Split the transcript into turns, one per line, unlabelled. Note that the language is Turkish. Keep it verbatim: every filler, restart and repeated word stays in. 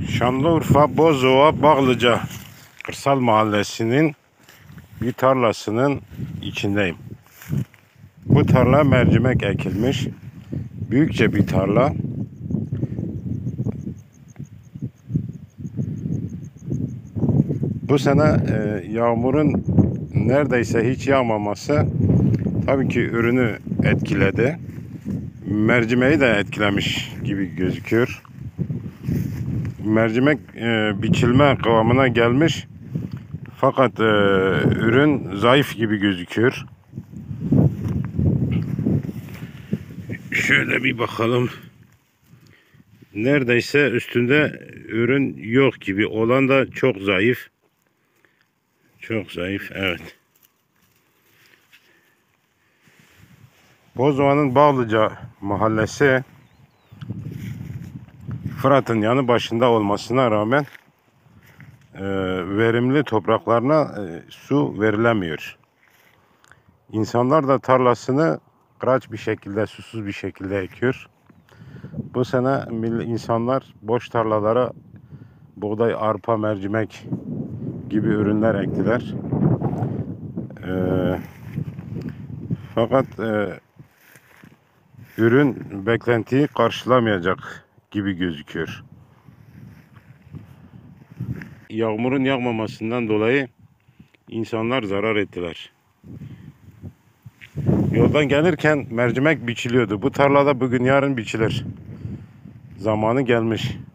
Şanlıurfa Bozova Bağlıca Kırsal Mahallesi'nin bir tarlasının içindeyim. Bu tarla mercimek ekilmiş. Büyükçe bir tarla. Bu sene e, yağmurun neredeyse hiç yağmaması tabii ki ürünü etkiledi. Mercimeği de etkilemiş gibi gözüküyor. Mercimek e, biçilme kıvamına gelmiş. Fakat e, ürün zayıf gibi gözüküyor. Şöyle bir bakalım. Neredeyse üstünde ürün yok gibi. Olan da çok zayıf. Çok zayıf, evet. Bozova'nın Bağlıca mahallesi Fırat'ın yanı başında olmasına rağmen e, verimli topraklarına e, su verilemiyor. İnsanlar da tarlasını kıraç bir şekilde, susuz bir şekilde ekiyor. Bu sene insanlar boş tarlalara buğday, arpa, mercimek gibi ürünler ektiler. E, fakat e, ürün beklentiyi karşılamayacak gibi gözüküyor. Yağmurun yağmamasından dolayı insanlar zarar ettiler. Yoldan gelirken mercimek biçiliyordu. Bu tarlada bugün yarın biçilir. Zamanı gelmiş.